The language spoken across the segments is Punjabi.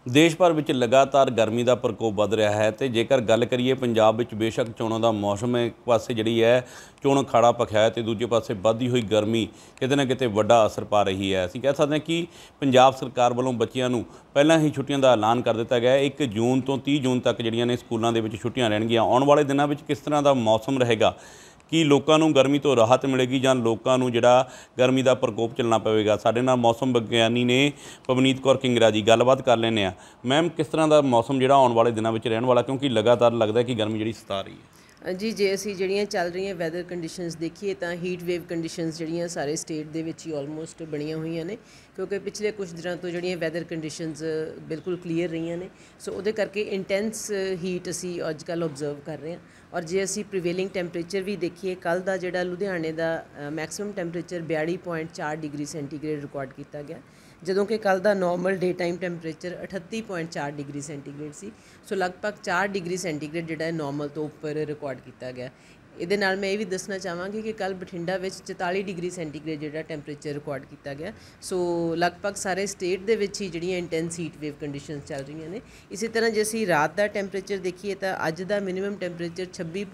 देश भर ਵਿੱਚ ਲਗਾਤਾਰ ਗਰਮੀ ਦਾ ਪ੍ਰਕੋਪ ਵੱਧ ਰਿਹਾ ਹੈ ਤੇ ਜੇਕਰ ਗੱਲ ਕਰੀਏ ਪੰਜਾਬ ਵਿੱਚ ਬੇਸ਼ੱਕ ਚੋਣਾਂ ਦਾ ਮੌਸਮ ਹੈ, ਇੱਕ ਪਾਸੇ ਜਿਹੜੀ ਹੈ ਚੋਣ ਅਖਾੜਾ ਭਖਿਆ ਹੈ ਤੇ ਦੂਜੇ ਪਾਸੇ ਵੱਧਦੀ ਹੋਈ ਗਰਮੀ ਕਿਤੇ ਨਾ ਕਿਤੇ ਵੱਡਾ ਅਸਰ ਪਾ ਰਹੀ ਹੈ। ਅਸੀਂ ਕਹਿ ਸਕਦੇ ਹਾਂ ਕਿ ਪੰਜਾਬ ਸਰਕਾਰ ਵੱਲੋਂ ਬੱਚਿਆਂ ਨੂੰ ਪਹਿਲਾਂ ਹੀ ਛੁੱਟੀਆਂ ਦਾ ਐਲਾਨ ਕਰ ਦਿੱਤਾ ਗਿਆ ਹੈ। 1 ਜੂਨ ਤੋਂ 30 ਜੂਨ ਤੱਕ ਜਿਹੜੀਆਂ ਨੇ ਸਕੂਲਾਂ ਦੇ ਵਿੱਚ ਛੁੱਟੀਆਂ ਰਹਿਣਗੀਆਂ। ਆਉਣ ਵਾਲੇ ਦਿਨਾਂ ਵਿੱਚ ਕਿਸ ਤਰ੍ਹਾਂ ਦਾ ਮੌਸਮ ਰਹੇਗਾ, कि लोगों को गर्मी तो राहत मिलेगी ਜਾਂ लोगों को जिहड़ा गर्मी का प्रकोप झेलना पवेगा। साडे नाल मौसम विग्यानी ने पवनीत कौर किंगरा जी, गलबात कर लैंदे आ। मैम, किस तरह का मौसम जिहड़ा आने वाले दिनों में रहने वाला, क्योंकि लगातार लगता है कि गर्मी जिहड़ी सता रही है। जी, जे असी जड़ियाँ चल रही वैदर कंडीशनस देखिए तो हीट वेव कंडीशनस जड़ियाँ सारे स्टेट दे विच ही ऑलमोस्ट बनिया हुई ने, क्योंकि पिछले कुछ दिनों तो जड़ियाँ वैदर कंडीशनस बिल्कुल क्लीयर रही ने। सो उहदे करके इंटेंस हीट असी अजकल ऑबजर्व कर रहे हैं। और जे असी प्रिवेलिंग टैंपरेचर भी देखिए, कल का जिहड़ा लुधियाने का maximum temperature 42.4 degree centigrade record किया गया, ਜਦੋਂ कि कल का normal day time temperature 38.4 degree centigrade सी। सो लगभग 4 डिग्री सेंटीग्रेड जिहड़ा नॉर्मल तो उपर रिकॉर्ड किया गया। ਇਹਦੇ ਨਾਲ मैं ये भी दसना चाहांगी कि कल बठिंडा ਵਿੱਚ 44 डिग्री सेंटीग्रेड ਜਿਹੜਾ टैंपरेचर रिकॉर्ड किया गया। सो लगभग सारे स्टेट ਦੇ ਵਿੱਚ ਹੀ ਜਿਹੜੀਆਂ इंटेंस हीट वेव कंडीशनस ਚੱਲ ਰਹੀਆਂ ਨੇ। इसी तरह ਜੇ ਅਸੀਂ ਰਾਤ ਦਾ ਟੈਂਪਰੇਚਰ ਦੇਖੀਏ ਤਾਂ ਅੱਜ ਦਾ minimum temperature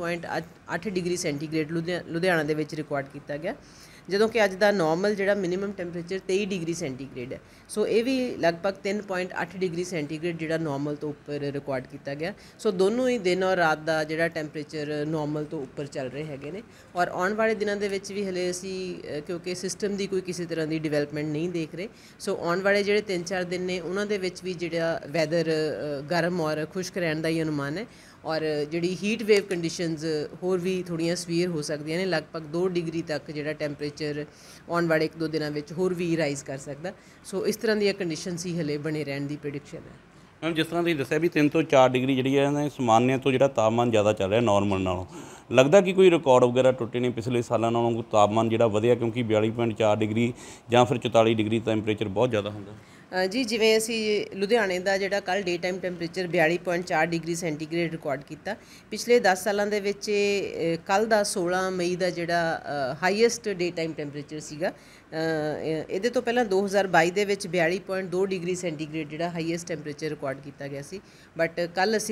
26.8 degree centigrade Ludhiana ਦੇ ਵਿੱਚ ਰਿਕॉर्ड ਕੀਤਾ ਗਿਆ, ਜਦੋਂ ਕਿ ਅੱਜ ਦਾ ਨੋਰਮਲ ਜਿਹੜਾ ਮਿਨੀਮਮ ਟੈਂਪਰੇਚਰ 23 डिग्री सेंटीग्रेड है। सो ये भी लगभग 3.8 डिग्री सेंटीग्रेड ਜਿਹੜਾ ਨੋਰਮਲ ਤੋਂ ਉੱਪਰ ਰਿਕॉर्ड ਕੀਤਾ ਗਿਆ। ਸੋ ਦੋਨੋਂ ਹੀ ਦਿਨ ਔਰ ਰਾਤ ਦਾ ਜਿਹੜਾ ਟੈਂਪਰੇਚਰ ਨੋਰਮਲ ਤੋਂ ਉੱਪਰ ਚੱਲ ਰਹੇ ਹੈਗੇ ਨੇ। ਔਰ ਆਉਣ ਵਾਲੇ ਦਿਨਾਂ ਦੇ ਵਿੱਚ ਵੀ ਹਲੇ ਅਸੀਂ ਕਿਉਂਕਿ ਸਿਸਟਮ ਦੀ ਕੋਈ ਕਿਸੇ ਤਰ੍ਹਾਂ ਦੀ ਡਿਵੈਲਪਮੈਂਟ ਨਹੀਂ ਦੇਖ ਰਹੇ, ਸੋ ਆਉਣ ਵਾਲੇ ਜਿਹੜੇ 3-4 ਦਿਨ ਨੇ ਉਹਨਾਂ ਦੇ ਵਿੱਚ ਵੀ ਜਿਹੜਾ ਵੈਦਰ ਗਰਮ ਔਰ ਖੁਸ਼ਕ ਰਹਿਣ ਦਾ ਹੀ ਅਨੁਮਾਨ ਹੈ। और जिहड़ी हीट वेव कंडीशनस होर भी थोड़ियां सवीयर हो सकदियां ने। लगभग 2 डिग्री तक जिहड़ा टैंपरेचर आने वाले 1-2 दिनों में होर भी राइज कर सकता। सो इस तरह दी कंडीशनस ही हले बने रहने की प्रिडिक्शन है। मैम, जिस तरह तुसीं दस्सिया भी 3 ਤੋਂ 4 डिग्री जिहड़ी है सामान्य तो जिहड़ा तापमान ज़्यादा चल रहा नॉर्मल नालों, लगता कि कोई रिकॉर्ड वगैरह टुटे ने पिछले सालों नालों, कोई तापमान जिहड़ा वधिया, क्योंकि 42.4 डिग्री ਜਾਂ ਫਿਰ 44 डिग्री टैंपरेचर बहुत ज़्यादा ਹੁੰਦਾ। जी, जिवें असी लुधियाने का जिहड़ा कल day time temperature 42.4 degree centigrade record किया, पिछले 10 सालों के विच कल का 16 मई का जिहड़ा हाईएस्ट डे टाइम टैंपरेचर सीगा। ਇਹਦੇ ਤੋਂ ਪਹਿਲਾਂ 2022 ਦੇ ਵਿੱਚ 42.2 डिग्री सेंटीग्रेड ਜਿਹੜਾ ਹਾਈਐਸਟ ਟੈਂਪਰੇਚਰ ਰਿਕਾਰਡ ਕੀਤਾ ਗਿਆ ਸੀ। ਬਟ ਕੱਲ ਅਸੀਂ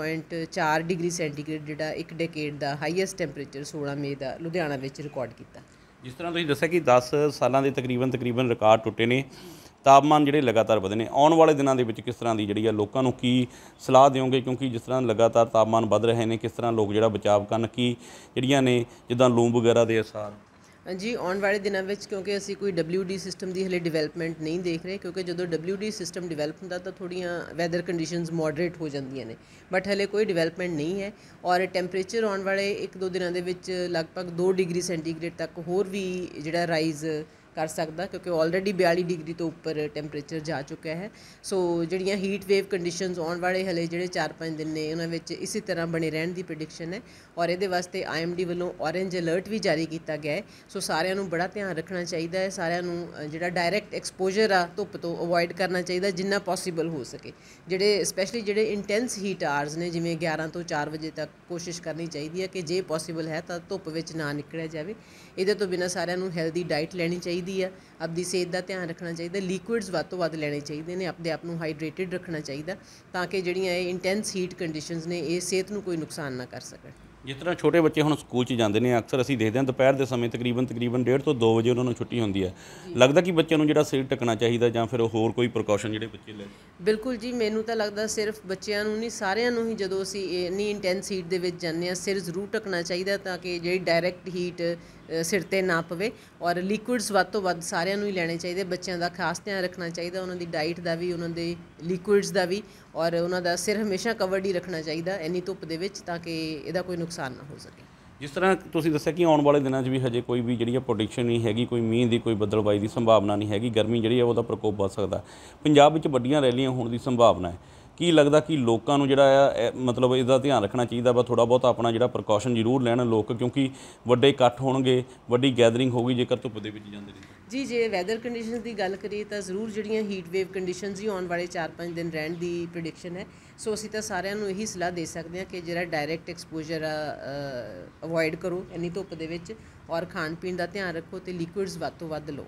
42.4 डिग्री सेंटीग्रेड ਜਿਹੜਾ ਇੱਕ ਡੈਕੇਡ ਦਾ ਹਾਈਐਸਟ ਟੈਂਪਰੇਚਰ 16 ਮਈ ਦਾ ਲੁਧਿਆਣਾ ਵਿੱਚ ਰਿਕਾਰਡ ਕੀਤਾ। ਜਿਸ ਤਰ੍ਹਾਂ ਤੁਸੀਂ ਦੱਸਿਆ ਕਿ 10 ਸਾਲਾਂ ਦੇ ਤਕਰੀਬਨ ਰਿਕਾਰਡ ਟੁੱਟੇ ਨੇ, ਤਾਪਮਾਨ ਜਿਹੜੇ ਲਗਾਤਾਰ ਵਧੇ ਨੇ। ਆਉਣ ਵਾਲੇ ਦਿਨਾਂ ਦੇ ਵਿੱਚ ਕਿਸ ਤਰ੍ਹਾਂ ਦੀ ਜਿਹੜੀ ਆ ਲੋਕਾਂ ਨੂੰ ਕੀ ਸਲਾਹ ਦਿਓਗੇ, ਕਿਉਂਕਿ ਜਿਸ ਤਰ੍ਹਾਂ ਲਗਾਤਾਰ ਤਾਪਮਾਨ ਵੱਧ ਰਹੇ ਨੇ, ਕਿਸ ਤਰ੍ਹਾਂ ਲੋਕ ਜਿਹੜਾ ਬਚਾਅ ਕਰਨ, ਕੀ ਜਿਹੜੀਆਂ ਨੇ ਜਿੱਦਾਂ ਲੂ ਵਗੈਰਾ ਦੇ ਅਸਰ? जी, आने वाले दिनों में क्योंकि असी कोई WD सिस्टम की हले डिवेलपमेंट नहीं देख रहे, क्योंकि जो WD सिस्टम डिवेलप होंदा तो थोड़ियां वैदर कंडीशनस मॉडरेट हो जांदियां ने, बट हले कोई डिवेलपमेंट नहीं है। और टैंपरेचर आने वाले 1-2 दिनों के विच लगभग 2 डिग्री सेंटीग्रेड तक होर भी जिहड़ा राइज कर सकता, क्योंकि ऑलरेडी 42 डिग्री तो उपर टैंपरेचर जा चुका है। सो जिहड़ियां हीट वेव कंडीशनस आने वाले हले जिहड़े 4-5 दिन ने उन्हां विच इसी तरह बने रहने की प्रिडिक्शन है। और ये वास्ते IMD वालों ऑरेंज अलर्ट भी जारी किया गया है। सो सारिਆਂ ਨੂੰ बड़ा ध्यान रखना चाहिए है। सारिਆਂ ਨੂੰ जिहड़ा डायरैक्ट एक्सपोजर आ धुੱਪ ਤੋਂ अवॉइड करना चाहिए जिन्ना पॉसीबल हो सके। जिहड़े स्पैशली जिहड़े इंटेंस हीट आवर्स ने, जिवें 11 ਤੋਂ 4 ਵਜੇ तक कोशिश करनी चाहिए है कि जे पॉसीबल है तो धुੱਪ ਵਿੱਚ ना निकलिया जाए। ਇਹਦੇ ਤੋਂ ਬਿਨਾਂ ਸਾਰਿਆਂ ਨੂੰ ਹੈਲਦੀ ਡਾਈਟ ਲੈਣੀ ਚਾਹੀਦੀ ਆ, ਆਪਦੀ ਸਿਹਤ ਦਾ ਧਿਆਨ ਰੱਖਣਾ ਚਾਹੀਦਾ, ਲਿਕੁਇਡਸ ਵੱਧ ਤੋਂ ਵੱਧ ਲੈਣੇ ਚਾਹੀਦੇ ਨੇ, ਆਪਣੇ ਆਪ ਨੂੰ ਹਾਈਡਰੇਟਿਡ ਰੱਖਣਾ ਚਾਹੀਦਾ, ਤਾਂ ਕਿ ਜਿਹੜੀਆਂ ਇਹ ਇੰਟੈਂਸ ਹੀਟ ਕੰਡੀਸ਼ਨਸ ਨੇ ਇਹ ਸਿਹਤ ਨੂੰ ਕੋਈ ਨੁਕਸਾਨ ਨਾ ਕਰ ਸਕਣ। ਜਿਸ ਤਰ੍ਹਾਂ ਛੋਟੇ ਬੱਚੇ ਹੁਣ ਸਕੂਲ 'ਚ ਜਾਂਦੇ ਨੇ, ਅਕਸਰ ਅਸੀਂ ਦੇਖਦੇ ਹਾਂ ਦੁਪਹਿਰ ਦੇ ਸਮੇਂ ਤਕਰੀਬਨ 1:30 ਤੋਂ 2 ਵਜੇ ਉਹਨਾਂ ਨੂੰ ਛੁੱਟੀ ਹੁੰਦੀ ਹੈ। ਲੱਗਦਾ ਕਿ ਬੱਚਿਆਂ ਨੂੰ ਜਿਹੜਾ ਸਿਰ ਢੱਕਣਾ ਚਾਹੀਦਾ ਜਾਂ ਫਿਰ ਹੋਰ ਕੋਈ ਪ੍ਰੀਕਾਸ਼ਨ ਜਿਹੜੇ ਬੱਚੇ ਲੈ? ਬਿਲਕੁਲ ਜੀ, ਮੈਨੂੰ ਤਾਂ ਲੱਗਦਾ ਸਿਰਫ ਬੱਚਿਆਂ ਨੂੰ ਨਹੀਂ, ਸਾਰਿਆਂ ਨੂੰ ਹੀ ਜਦੋਂ ਅਸੀਂ ਇੰਨੀ ਇੰਟੈਂਸ ਹੀਟ ਦੇ ਵਿੱਚ ਜਾਂਦੇ ਹਾਂ ਸਿਰ ਜ਼ਰੂਰ ਢੱਕਣਾ ਚਾਹੀਦਾ, ਤਾਂ ਕਿ ਜਿਹੜੀ ਡਾਇਰੈਕਟ ਹੀਟ ਸਿਰ 'ਤੇ ਨਾ ਪਵੇ। ਔਰ ਲਿਕੁਇਡਸ ਵੱਧ ਤੋਂ ਵੱਧ ਸਾਰਿਆਂ ਨੂੰ ਹੀ ਲੈਣੇ ਚਾਹੀਦੇ। ਬੱਚਿਆਂ ਦਾ ਖਾਸ ਧਿਆਨ ਰੱਖਣਾ ਚਾਹੀਦਾ, ਉਹਨਾਂ ਦੀ ਡਾਈਟ ਦਾ ਵੀ, ਉਹਨਾਂ ਦੇ ਲਿਕੁਇਡਸ ਦਾ ਵੀ, ਔਰ ਉਹਨਾਂ ਦਾ ਸਿਰ ਹਮੇਸ਼ਾ ਕਵਰਡ ਹੀ ਰੱਖਣਾ ਚਾਹੀਦਾ ਇੰਨੀ ਧੁੱਪ ਦੇ ਵਿੱਚ, ਤਾਂ ਕਿ ਇਹਦਾ ਕੋਈ ਨੁਕਸਾਨ ਨਾ ਹੋ ਸਕੇ। ਜਿਸ ਤਰ੍ਹਾਂ ਤੁਸੀਂ ਦੱਸਿਆ ਕਿ ਆਉਣ ਵਾਲੇ ਦਿਨਾਂ 'ਚ ਵੀ ਹਜੇ ਕੋਈ ਵੀ ਜਿਹੜੀ ਆ ਪ੍ਰੈਡਿਕਸ਼ਨ ਨਹੀਂ ਹੈਗੀ, ਕੋਈ ਮੀਂਹ ਦੀ, ਕੋਈ ਬੱਦਲਬਾਈ ਦੀ ਸੰਭਾਵਨਾ ਨਹੀਂ ਹੈਗੀ, ਗਰਮੀ ਜਿਹੜੀ ਆ ਉਹਦਾ ਪ੍ਰਕੋਪ ਵੱਧ ਸਕਦਾ। ਪੰਜਾਬ ਵਿੱਚ ਵੱਡੀਆਂ ਰੈਲੀਆਂ ਹੋਣ ਦੀ ਸੰਭਾਵਨਾ ਹੈ। ਕੀ ਲੱਗਦਾ ਕਿ ਲੋਕਾਂ ਨੂੰ ਜਿਹੜਾ ਆ ਮਤਲਬ ਇਹਦਾ ਧਿਆਨ ਰੱਖਣਾ ਚਾਹੀਦਾ ਵਾ, ਥੋੜ੍ਹਾ ਬਹੁਤ ਆਪਣਾ ਜਿਹੜਾ ਪ੍ਰੀਕਾਸ਼ਨ ਜ਼ਰੂਰ ਲੈਣ ਲੋਕ, ਕਿਉਂਕਿ ਵੱਡੇ ਇਕੱਠ ਹੋਣਗੇ, ਵੱਡੀ ਗੈਦਰਿੰਗ ਹੋਊਗੀ ਜੇਕਰ ਧੁੱਪ ਦੇ ਵਿੱਚ ਜਾਂਦੇ ਨੇ? ਜੀ, ਜੇ ਵੈਦਰ ਕੰਡੀਸ਼ਨਸ ਦੀ ਗੱਲ ਕਰੀਏ ਤਾਂ ਜ਼ਰੂਰ ਜਿਹੜੀਆਂ ਹੀਟ ਵੇਵ ਕੰਡੀਸ਼ਨਸ ਹੀ ਆਉਣ ਵਾਲੇ 4-5 ਦਿਨ ਰਹਿਣ ਦੀ ਪ੍ਰਿਡਿਕਸ਼ਨ ਹੈ। ਸੋ ਅਸੀਂ ਤਾਂ ਸਾਰਿਆਂ ਨੂੰ ਇਹੀ ਸਲਾਹ ਦੇ ਸਕਦੇ ਹਾਂ ਕਿ ਜਿਹੜਾ ਡਾਇਰੈਕਟ ਐਕਸਪੋਜਰ ਆ ਅਵੋਇਡ ਕਰੋ ਇੰਨੀ ਧੁੱਪ ਦੇ ਵਿੱਚ, ਔਰ ਖਾਣ ਪੀਣ ਦਾ ਧਿਆਨ ਰੱਖੋ ਅਤੇ ਲਿਕੁਇਡਸ ਵੱਧ ਤੋਂ ਵੱਧ ਲਓ।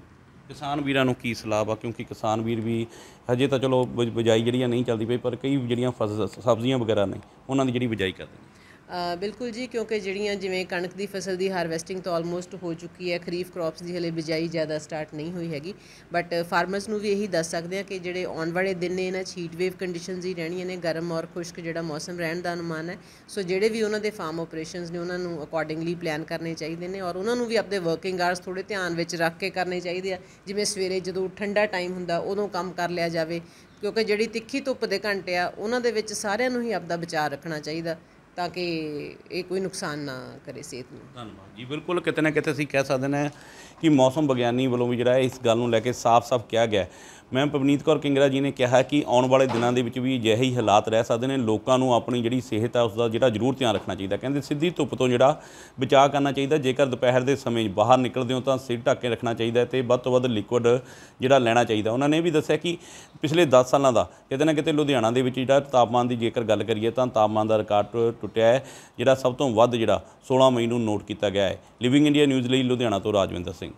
ਕਿਸਾਨ ਵੀਰਾਂ ਨੂੰ ਕੀ ਸਲਾਹ ਵਾ, ਕਿਉਂਕਿ ਕਿਸਾਨ ਵੀਰ ਵੀ ਹਜੇ ਤਾਂ ਚਲੋ ਬਿਜਾਈ ਜਿਹੜੀਆਂ ਨਹੀਂ ਚੱਲਦੀ ਪਈ, ਪਰ ਕਈ ਜਿਹੜੀਆਂ ਸਬਜ਼ੀਆਂ ਵਗੈਰਾ ਨੇ ਉਹਨਾਂ ਦੀ ਜਿਹੜੀ ਬਿਜਾਈ ਕਰਦੇ ਨੇ। ਬਿਲਕੁਲ ਜੀ, ਕਿਉਂਕਿ ਜਿਹੜੀਆਂ ਜਿਵੇਂ ਕਣਕ ਦੀ ਫਸਲ ਦੀ ਹਾਰਵੈਸਟਿੰਗ ਤਾਂ ਆਲਮੋਸਟ ਹੋ ਚੁੱਕੀ ਹੈ, ਖਰੀਫ ਕ੍ਰੌਪਸ ਦੀ ਹਲੇ ਬਿਜਾਈ ਜ਼ਿਆਦਾ ਸਟਾਰਟ ਨਹੀਂ ਹੋਈ ਹੈਗੀ, ਬਟ ਫਾਰਮਰਸ ਨੂੰ ਵੀ ਇਹੀ ਦੱਸ ਸਕਦੇ ਹਾਂ ਕਿ ਜਿਹੜੇ ਆਉਣ ਵਾਲੇ ਦਿਨ ਨੇ ਇਹਨਾਂ 'ਚ ਹੀਟ ਵੇਵ ਕੰਡੀਸ਼ਨਸ ਹੀ ਰਹਿਣੀਆਂ ਨੇ, ਗਰਮ ਔਰ ਖੁਸ਼ਕ ਜਿਹੜਾ ਮੌਸਮ ਰਹਿਣ ਦਾ ਅਨੁਮਾਨ ਹੈ। ਸੋ ਜਿਹੜੇ ਵੀ ਉਹਨਾਂ ਦੇ ਫਾਰਮ ਆਪਰੇਸ਼ਨਸ ਨੇ ਉਹਨਾਂ ਨੂੰ ਅਕੋਰਡਿੰਗਲੀ ਪਲਾਨ ਕਰਨੇ ਚਾਹੀਦੇ ਨੇ, ਔਰ ਉਹਨਾਂ ਨੂੰ ਵੀ ਆਪਣੇ ਵਰਕਿੰਗ ਆਵਰਸ ਥੋੜ੍ਹੇ ਧਿਆਨ ਵਿੱਚ ਰੱਖ ਕੇ ਕਰਨੇ ਚਾਹੀਦੇ ਆ। ਜਿਵੇਂ ਸਵੇਰੇ ਜਦੋਂ ਠੰਡਾ ਟਾਈਮ ਹੁੰਦਾ ਉਦੋਂ ਕੰਮ ਕਰ ਲਿਆ ਜਾਵੇ, ਕਿਉਂਕਿ ਜਿਹੜੀ ਤਿੱਖੀ ਧੁੱਪ ਦੇ ਘੰਟੇ ਆ ਉਹਨਾਂ ਦੇ ਵਿੱਚ ਸਾਰਿਆਂ ਨੂੰ ਹੀ ਆਪਦਾ ਬਚਾਅ ਰੱਖਣਾ ਚਾਹੀਦਾ ਤਾਂ ਕਿ ਇਹ ਕੋਈ ਨੁਕਸਾਨ ਨਾ ਕਰੇ ਸਿਹਤ ਨੂੰ। ਧੰਨਵਾਦ ਜੀ। ਬਿਲਕੁਲ ਕਿਤੇ ਨਾ ਕਿਤੇ ਅਸੀਂ ਕਹਿ ਸਕਦੇ ਨੇ ਕਿ ਮੌਸਮ ਵਿਗਿਆਨੀ ਵੱਲੋਂ ਵੀ ਜਿਹੜਾ ਇਸ ਗੱਲ ਨੂੰ ਲੈ ਕੇ ਸਾਫ਼-ਸਾਫ਼ ਕਿਹਾ ਗਿਆ। ਮੈਮ ਪਵਨੀਤ ਕੌਰ ਕਿੰਗਰਾ ਜੀ ਨੇ ਕਿਹਾ ਕਿ ਆਉਣ ਵਾਲੇ ਦਿਨਾਂ ਦੇ ਵਿੱਚ ਵੀ ਅਜਿਹੇ ਹੀ ਹਾਲਾਤ ਰਹਿ ਸਕਦੇ ਨੇ, ਲੋਕਾਂ ਨੂੰ ਆਪਣੀ ਜਿਹੜੀ ਸਿਹਤ ਹੈ ਉਸ ਦਾ ਜਿਹੜਾ ਜ਼ਰੂਰ ਧਿਆਨ ਰੱਖਣਾ ਚਾਹੀਦਾ। ਕਹਿੰਦੇ ਸਿੱਧੀ ਧੁੱਪ ਤੋਂ ਜਿਹੜਾ ਬਚਾਅ ਕਰਨਾ ਚਾਹੀਦਾ, ਜੇਕਰ ਦੁਪਹਿਰ ਦੇ ਸਮੇਂ ਬਾਹਰ ਨਿਕਲਦੇ ਹੋ ਤਾਂ ਸਿਰ ਢੱਕ ਕੇ ਰੱਖਣਾ ਚਾਹੀਦਾ ਅਤੇ ਵੱਧ ਤੋਂ ਵੱਧ ਲਿਕੁਇਡ ਜਿਹੜਾ ਲੈਣਾ ਚਾਹੀਦਾ। ਉਹਨਾਂ ਨੇ ਵੀ ਦੱਸਿਆ ਕਿ ਪਿਛਲੇ 10 ਸਾਲਾਂ ਦਾ ਕਿਤੇ ਨਾ ਕਿਤੇ ਲੁਧਿਆਣਾ ਦੇ ਵਿੱਚ ਜਿਹੜਾ ਤਾਪਮਾਨ ਦੀ ਜੇਕਰ ਗੱਲ ਕਰੀਏ ਤਾਂ ਤਾਪਮਾਨ ਦਾ ਰਿਕਾਰਡ ਟੁੱਟਿਆ ਹੈ, ਜਿਹੜਾ ਸਭ ਤੋਂ ਵੱਧ ਜਿਹੜਾ 16 ਮਈ ਨੂੰ ਨੋਟ ਕੀਤਾ ਗਿਆ ਹੈ। ਲਿਵਿੰਗ ਇੰਡੀਆ ਨਿਊਜ਼ ਲਈ ਲੁਧਿਆਣਾ ਤੋਂ ਰਾਜਵਿੰਦਰ ਸਿੰਘ।